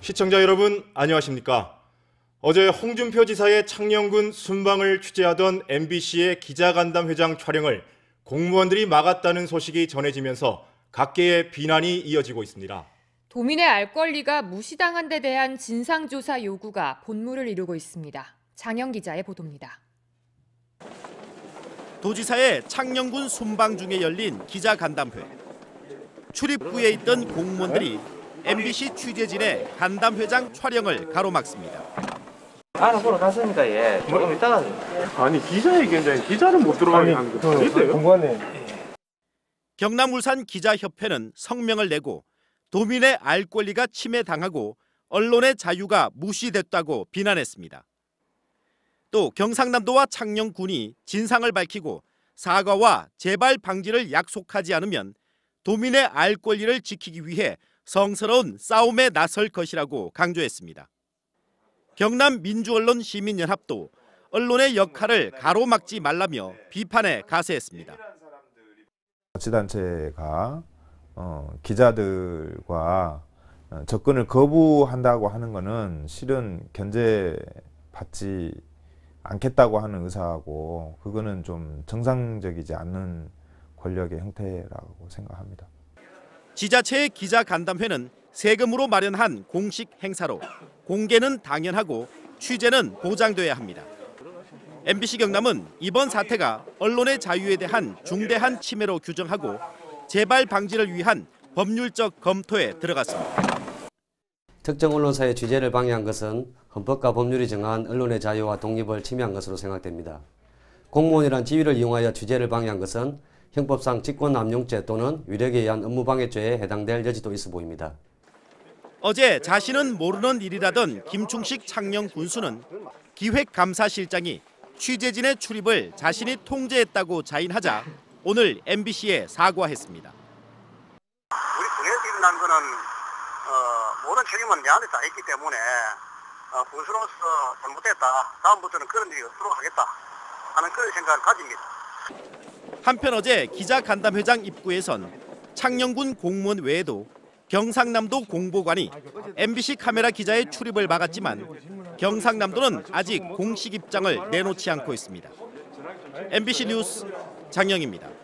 시청자 여러분 안녕하십니까? 어제 홍준표 지사의 창녕군 순방을 취재하던 MBC의 기자간담 회장 촬영을 공무원들이 막았다는 소식이 전해지면서 각계의 비난이 이어지고 있습니다. 도민의 알 권리가 무시당한 데 대한 진상조사 요구가 본물을 이루고 있습니다. 장영 기자의 보도입니다. 도지사의 창녕군 순방 중에 열린 기자간담회. 출입구에 있던 공무원들이 MBC 취재진의 간담회장 촬영을 가로막습니다. 알아보러 갔으니까 조금 이따가. 아니 기자회견장에 기자를 못 들어가게 하는 거 있어요? 경남 울산 기자협회는 성명을 내고 도민의 알 권리가 침해당하고 언론의 자유가 무시됐다고 비난했습니다. 또 경상남도와 창녕군이 진상을 밝히고 사과와 재발 방지를 약속하지 않으면 도민의 알 권리를 지키기 위해 성스러운 싸움에 나설 것이라고 강조했습니다. 경남 민주언론 시민연합도 언론의 역할을 가로막지 말라며 비판에 가세했습니다. 자치단체가 기자들과 접근을 거부한다고 하는 것은 실은 견제받지 않겠다고 하는 의사하고 그거는 좀 정상적이지 않는 권력의 형태라고 생각합니다. 지자체의 기자간담회는 세금으로 마련한 공식 행사로 공개는 당연하고 취재는 보장돼야 합니다. MBC 경남은 이번 사태가 언론의 자유에 대한 중대한 침해로 규정하고 재발 방지를 위한 법률적 검토에 들어갔습니다. 특정 언론사의 취재를 방해한 것은 헌법과 법률이 정한 언론의 자유와 독립을 침해한 것으로 생각됩니다. 공무원이란 지위를 이용하여 취재를 방해한 것은 형법상 직권남용죄 또는 위력에 의한 업무방해죄에 해당될 여지도 있어 보입니다. 어제 자신은 모르는 일이라던 김충식 창녕 군수는 기획감사실장이 취재진의 출입을 자신이 통제했다고 자인하자 오늘 MBC에 사과했습니다. 우리 군에서 일어난 거는 모든 책임은 내한테 다 있기 때문에 군수로서 잘못했다. 다음부터는 그런 일이 없도록 하겠다 하는 그런 생각을 가집니다. 한편 어제 기자간담회장 입구에선 창녕군 공무원 외에도 경상남도 공보관이 MBC 카메라 기자의 출입을 막았지만 경상남도는 아직 공식 입장을 내놓지 않고 있습니다. MBC 뉴스 장영입니다.